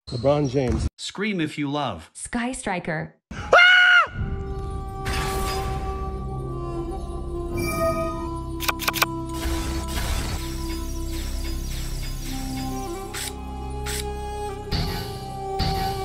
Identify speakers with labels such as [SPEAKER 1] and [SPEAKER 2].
[SPEAKER 1] LeBron James.
[SPEAKER 2] Scream if you love.
[SPEAKER 3] Sky Striker.